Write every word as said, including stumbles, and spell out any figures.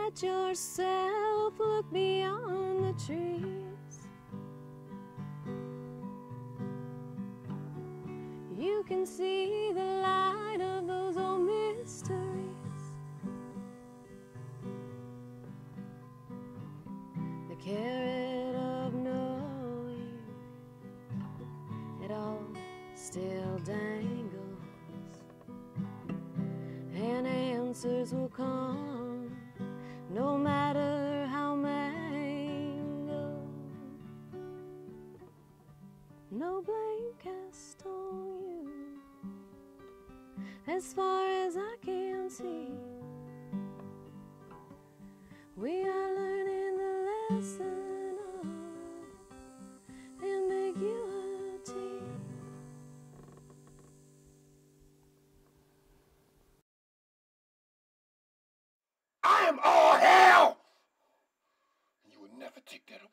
Let yourself look beyond the trees. You can see the light of those old mysteries, the carrot of knowing, it all still dangles, and answers will come no matter how mangled. No blame cast on you, as far as I can see. We are learning the lesson of ambiguity. I am all hell! And you will never take that away.